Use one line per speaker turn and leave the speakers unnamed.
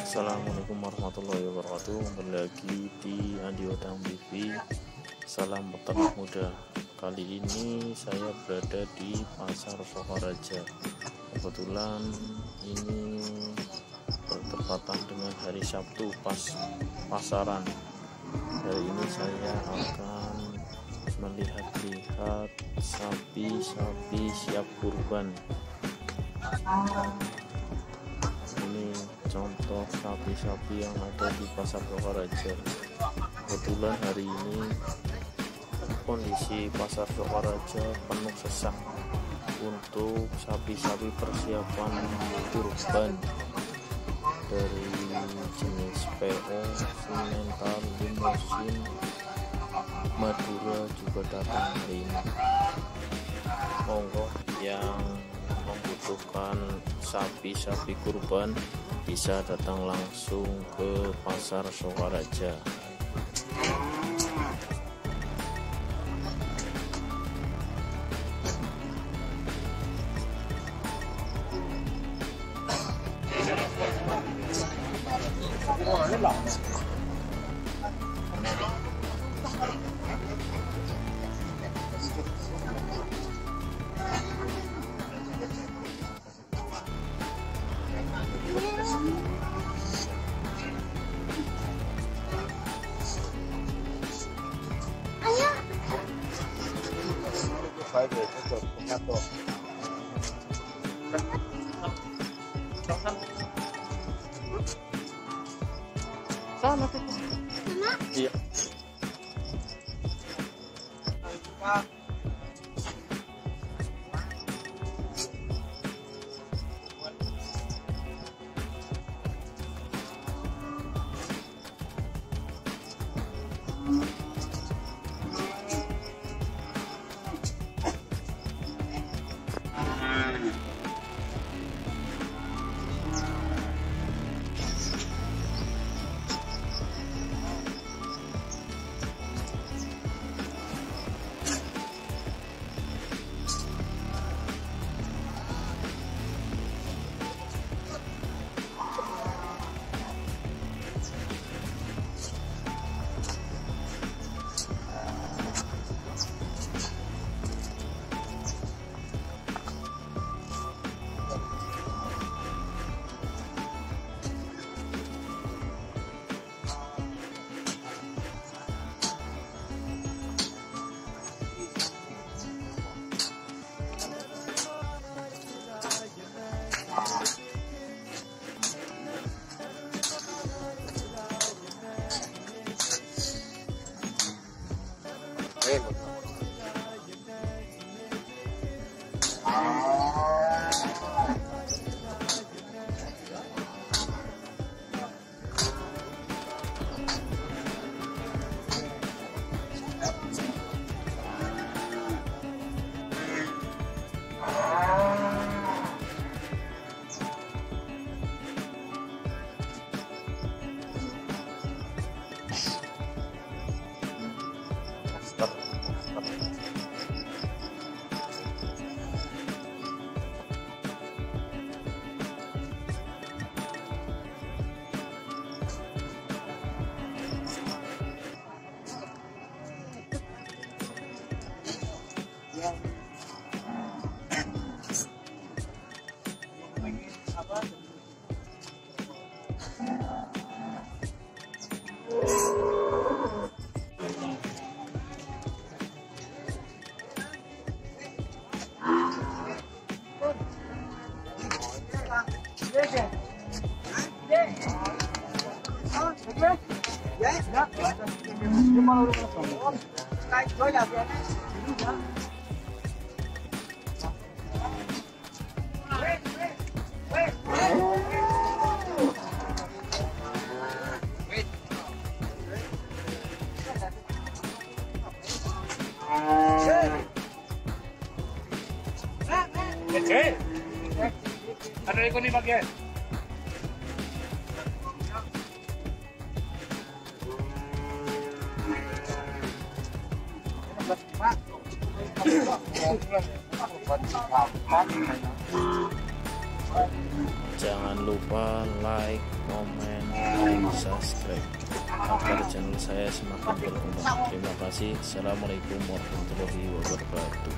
Assalamualaikum warahmatullahi wabarakatuh. Kembali lagi di Andi Odang TV. Salam peternak muda. Kali ini saya berada di pasar Sokaraja. Kebetulan ini bertepatan dengan hari Sabtu, pas pasaran. Hari ini saya akan melihat-lihat sapi-sapi siap kurban. Ini contoh sapi-sapi yang ada di pasar Sokaraja. Kebetulan hari ini kondisi pasar Sokaraja penuh sesak untuk sapi-sapi persiapan kurban dari jenis PO, simental, limusin, Madura juga datang hari ini. Monggo yang membutuhkan sapi-sapi kurban bisa datang langsung ke pasar Sokaraja.
Sana tuh.
Iya.
Ada ikut nih bagian.
Jangan lupa like, komen, dan subscribe agar channel saya semakin berkembang. Terima kasih. Assalamualaikum warahmatullahi wabarakatuh.